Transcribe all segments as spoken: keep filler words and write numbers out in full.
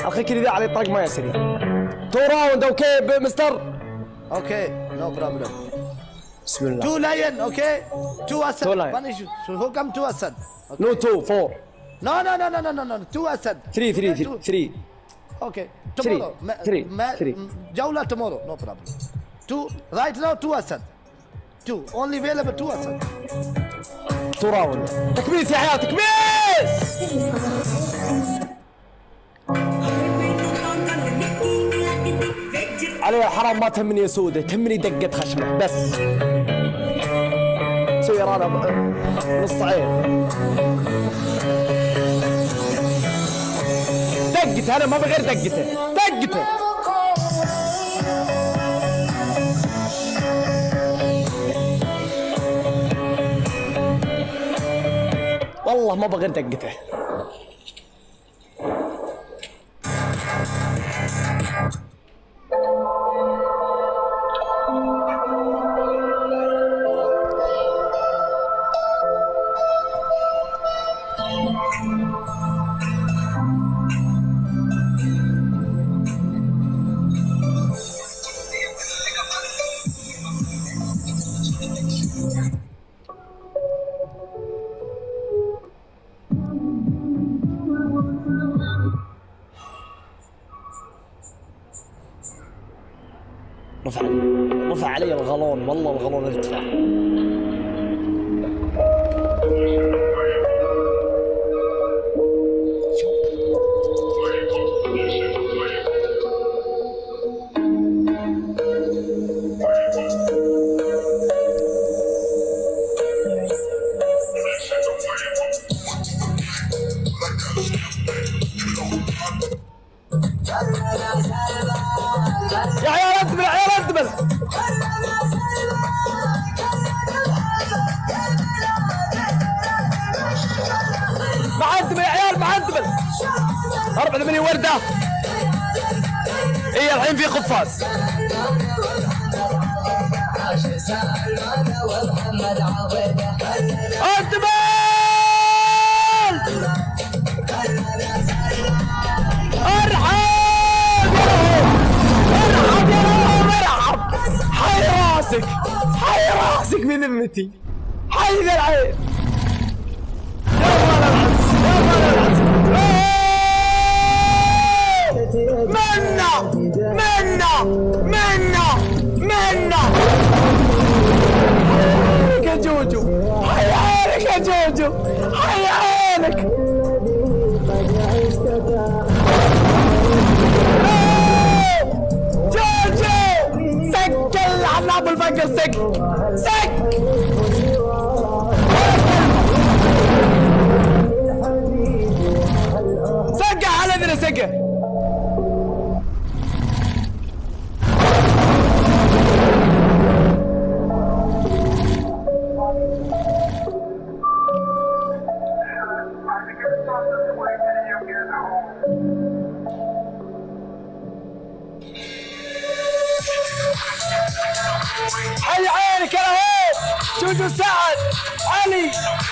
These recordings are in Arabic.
اخيك اللي عليه الطريق ما يسري. تو راوند اوكي مستر. اوكي نو بروبلم. بسم الله. تو لاين اوكي. تو اسد. تو لاين. فانيش هو كم تو اسد. نو تو فور. نو نو نو نو نو نو تو اسد. ثري ثري ثري. اوكي tomorrow. ثري ثري. جولة tomorrow no problem. تو right now تو اسد. تو only available تو اسد. تو راوند. تكبيس يا عيال تكبيس. علي حرام ما تهمني يا سودة، تهمني دقة خشمة بس. سوي انا نص عين. دقته انا ما بغير دقته، دقته. والله ما بغير دقته. رفع رفع علي الغلون، والله الغلون ارتفع. يا عيال ادبل يا عيال ادبل. معدبل يا عيال معدبل. أربعة ثمانية وردة. هي الحين في قفاز. ادبل. ارحب. حي راسك حي راسك بذمتي. حي ذا العين. يا مال العز يا مال العز. منا منا منا منا. حي عينك يا جوجو، حي عينك يا جوجو، حي عينك. ابو الفقر سك سك. سقع على اذنه سقع. حي عينك يا هو جوجو سعد علي.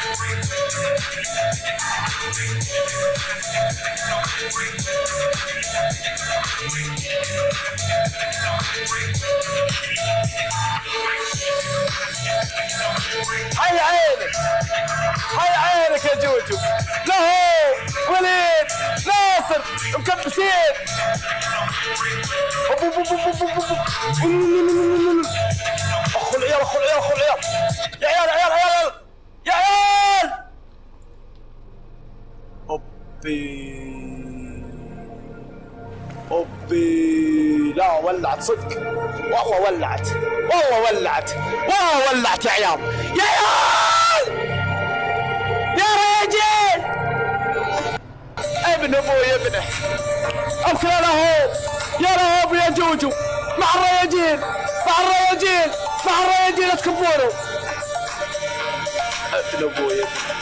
حي عينك حي عينك يا جوجو. لا هو وليد ناصر مكبسين. اخو العيال اخو العيال اخو العيال. يا عيال يا عيال يا عيال يا عيال. اوبي اوبي. لا ولعت صدق والله ولعت والله ولعت والله ولعت يا عيال يا عيال يا رجال. ابن ابوي ابنه اوكل لهوب يا لهوب يا جوجو مع الرياجين مع الرياجين مع الرياجين اتكبروا. ابن ابوي ابنه.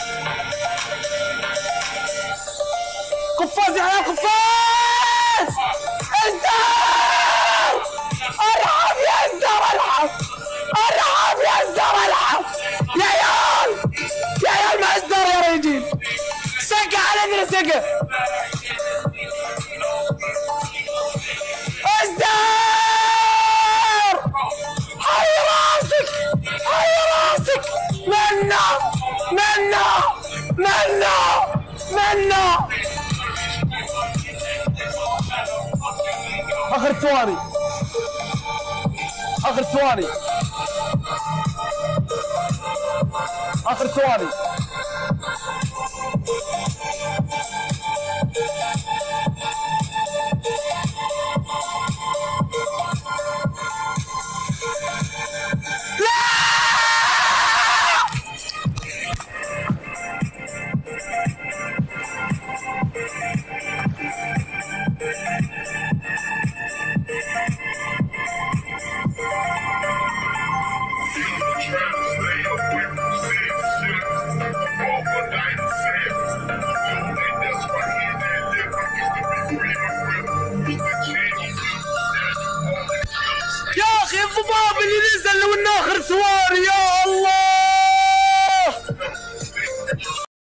قفاز يا عيال قفاز. الزار ارحب يا الزار ارحب ارحب يا الزار ارحب يا عيال يا عيال مع الزار يا رجال. سقع على اذن سقع. منه منه اخر ثواني اخر ثواني اخر ثواني يا اخي الضباب اللي نزل لو انه اخر ثواني يا